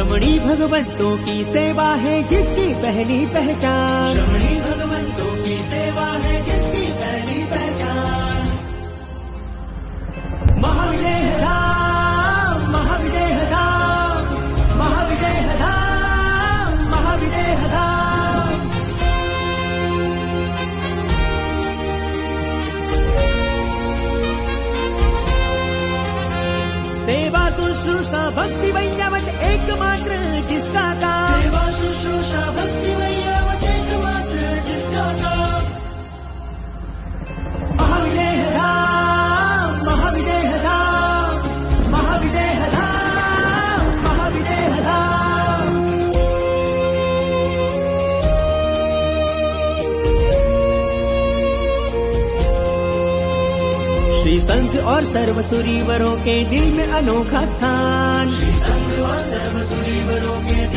श्रमणी भगवंतों की सेवा है जिसकी पहली पहचान। श्रमणी भगवंतों की सेवा है जिसकी पहली पहचान। महाविदेह धाम, महाविदेह धाम, महाविदेह धाम, महाविदेह धाम। सेवा शुश्रूषा भक्ति वैयावच एकमात्र जिसका काम। सेवा शुश्रूषा भक्ति वैयावच एकमात्र जिसका काम। महाविदेह धाम, महाविदेह धाम, महाविदेह धाम, महाविदेह धाम। श्री संत और सर्वसुरीवरों के दिल में अनोखा स्थान। श्री संत और सर्वसुरीवरों के